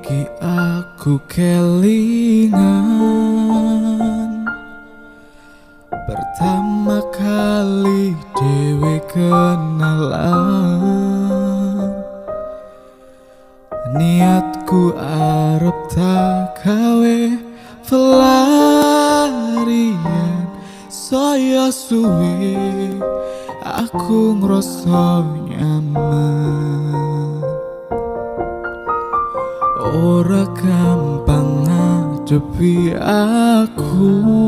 iki aku kelingan pertama kali dhewe kenalan. Niatku arep tak gawe pelarian, saya suwe aku ngrasa nyaman. Ora gampang ngadepi aku,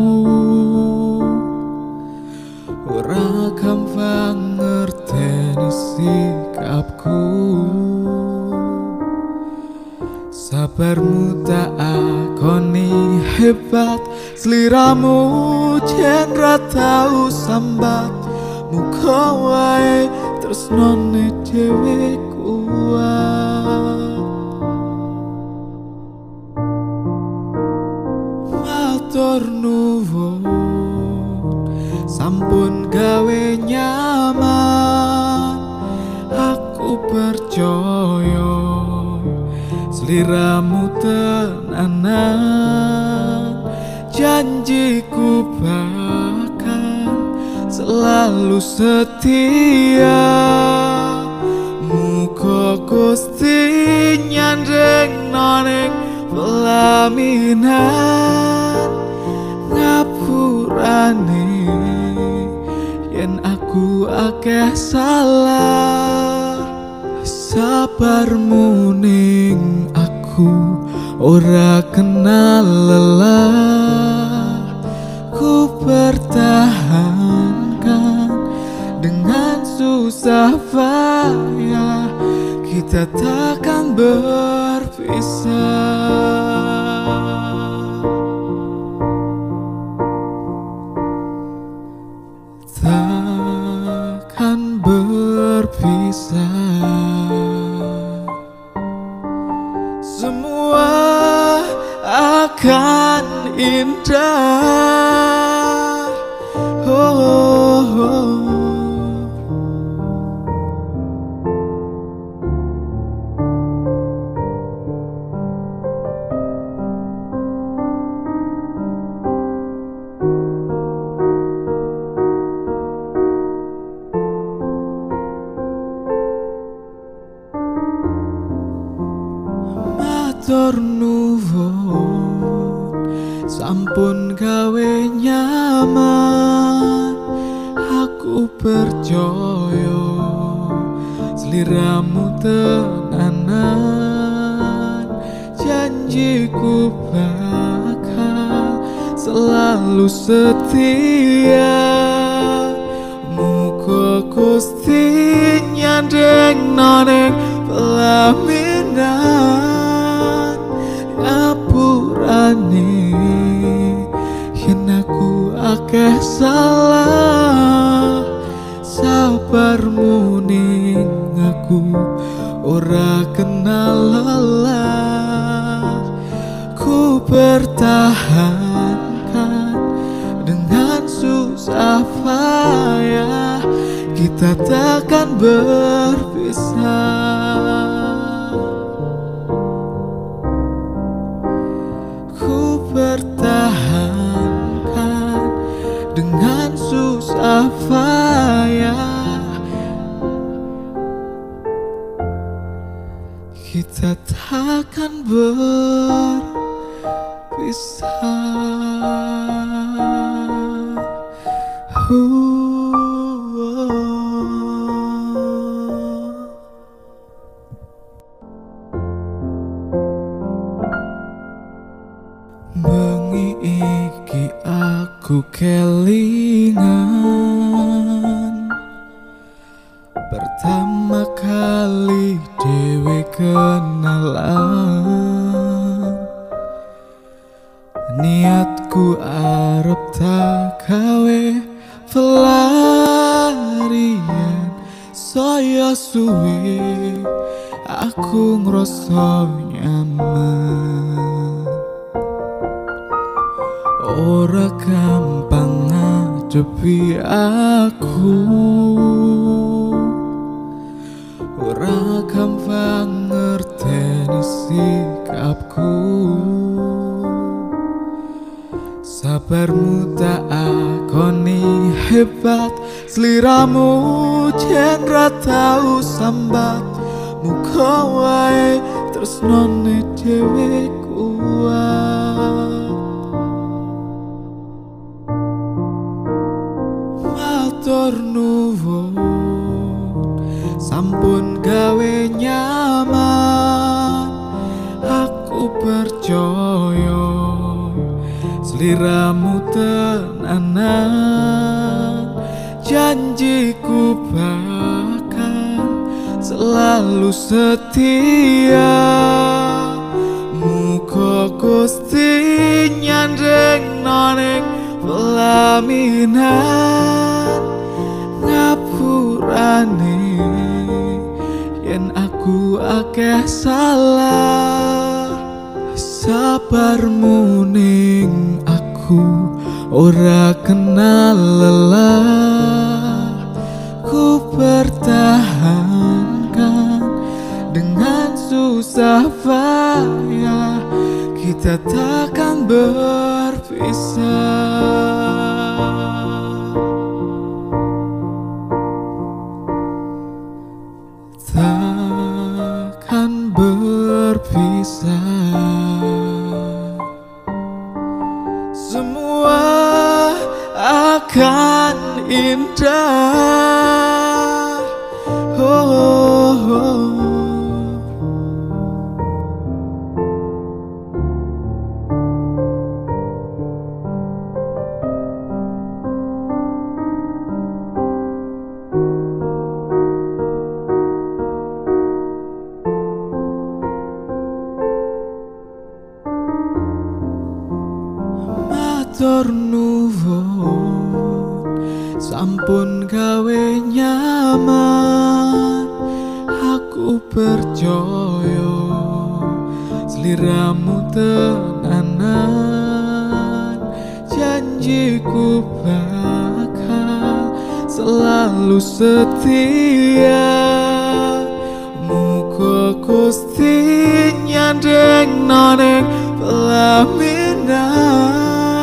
ora gampang ngerteni sikapku. Sabarmu tak akoni hebat, sliramu jen ra tau sambat. Muga wae tresnane dhewe kuat. Matur nuwun sampun gawe nyaman, aku percaya sliramu tenanan. Janjiku bakal selalu setia, muga Gusti nyandengno ning pelaminan. Ngapurane yen aku akeh salah, sabarmu ning aku ora kenal lelah. Ku pertahankan dengan susah payah, kita takkan berpisah. Takkan berpisah. Semua akan indah. Oh, oh, oh. Matur nuwun sampun gawe nyaman, aku percaya sliramu tenanan. Janjiku bakal selalu setia, muga Gusti nyandengno ning pelaminan. Ngapurane yen aku akeh salah, sabarmu ning aku ora kenal lelah. Ku pertahankan dengan susah payah, kita takkan berpisah. Pertahankan dengan susah payah, kita takkan berpisah. Bengi iki aku kelingan pertama kali dhewe kenalan. Niatku arep tak gawe pelarian, saya suwe aku ngrasa nyaman. Ora gampang ngadepi aku, ora gampang ngerteni sikapku. Sliramu jen ra tau sambat, muga wae tresnone dhewe kuat. Matur nuwun sampun gawe nyaman, aku percaya sliramu tenanan. Janjiku bakal selalu setia, muga Gusti nyandengno ning pelaminan. Ngapurane yen aku akeh salah, sabarmu ning aku ora kenal lelah. Ku pertahankan dengan susah payah, kita takkan berpisah. Takkan berpisah. Semua akan indah. Matur nuwun sampun gawe nyaman, aku percaya sliramu tenanan. Janjiku bakal selalu setia, muga Gusti nyandengno ning pelaminan.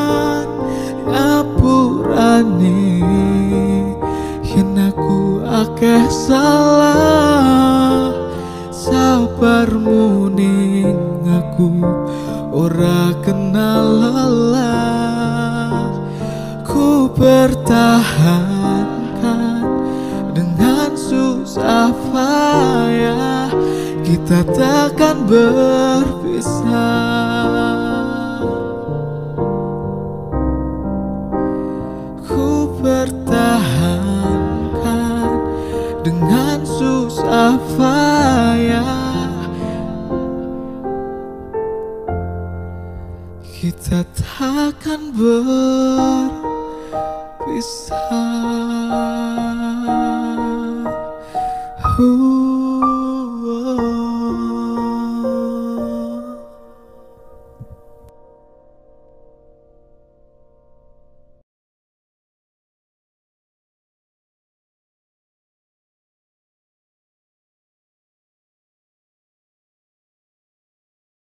Ngapurane yen aku akeh salah, sabarmu ning aku ora kenal lelah. Ku pertahankan dengan susah payah, kita takkan berpisah. Pertahankan dengan susah payah, kita takkan berpisah.